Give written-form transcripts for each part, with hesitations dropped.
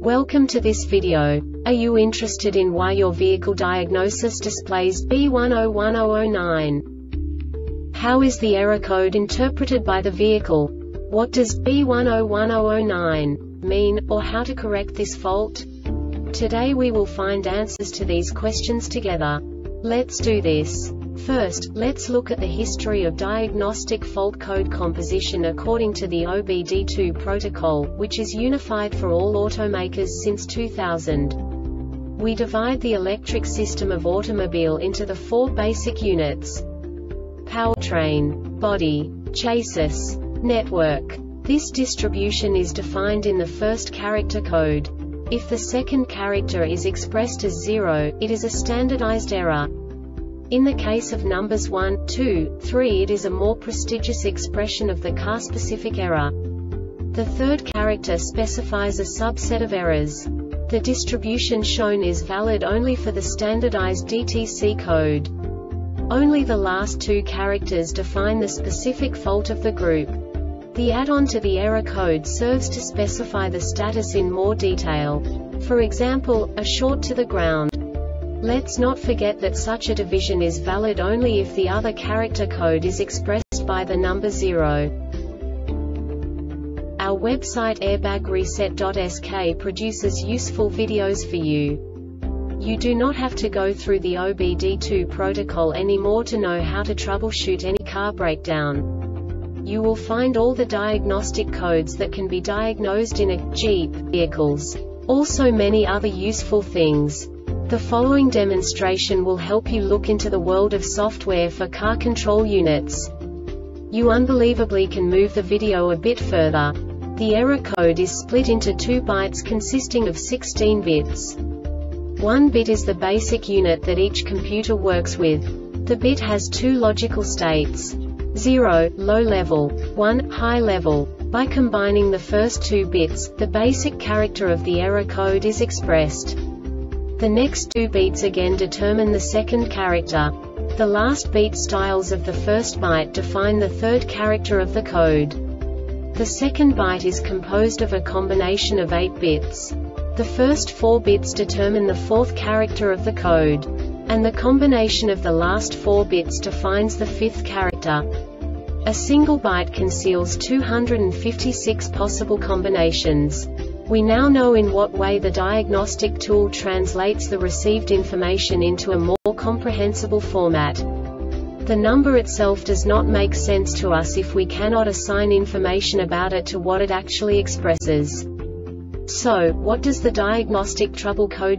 Welcome to this video. Are you interested in why your vehicle diagnosis displays B101009? How is the error code interpreted by the vehicle? What does B101009 mean, or how to correct this fault? Today we will find answers to these questions together. Let's do this. First, let's look at the history of diagnostic fault code composition according to the OBD2 protocol, which is unified for all automakers since 2000. We divide the electric system of automobile into the four basic units: powertrain, body, chassis, network. This distribution is defined in the first character code. If the second character is expressed as 0, it is a standardized error. In the case of numbers 1, 2, 3, it is a more prestigious expression of the car-specific error. The third character specifies a subset of errors. The distribution shown is valid only for the standardized DTC code. Only the last two characters define the specific fault of the group. The add-on to the error code serves to specify the status in more detail. For example, a short to the ground. Let's not forget that such a division is valid only if the other character code is expressed by the number 0. Our website airbagreset.sk produces useful videos for you. You do not have to go through the OBD2 protocol anymore to know how to troubleshoot any car breakdown. You will find all the diagnostic codes that can be diagnosed in a Jeep vehicles. Also many other useful things. The following demonstration will help you look into the world of software for car control units. You unbelievably can move the video a bit further. The error code is split into 2 bytes consisting of 16 bits. 1 bit is the basic unit that each computer works with. The bit has 2 logical states: 0, low level, 1, high level. By combining the first 2 bits, the basic character of the error code is expressed. The next 2 beats again determine the second character. The last beat styles of the first byte define the third character of the code. The second byte is composed of a combination of 8 bits. The first 4 bits determine the fourth character of the code. And the combination of the last 4 bits defines the fifth character. A single byte conceals 256 possible combinations. We now know in what way the diagnostic tool translates the received information into a more comprehensible format. The number itself does not make sense to us if we cannot assign information about it to what it actually expresses. So, what does the diagnostic trouble code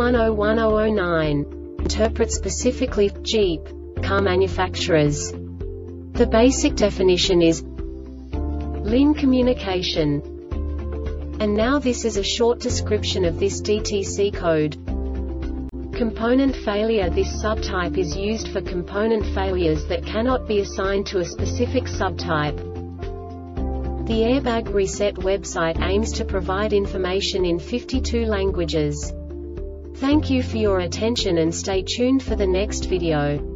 B101009 interpret specifically for Jeep car manufacturers? The basic definition is LIN communication. And now this is a short description of this DTC code. Component failure. This subtype is used for component failures that cannot be assigned to a specific subtype. The Airbag Reset website aims to provide information in 52 languages. Thank you for your attention and stay tuned for the next video.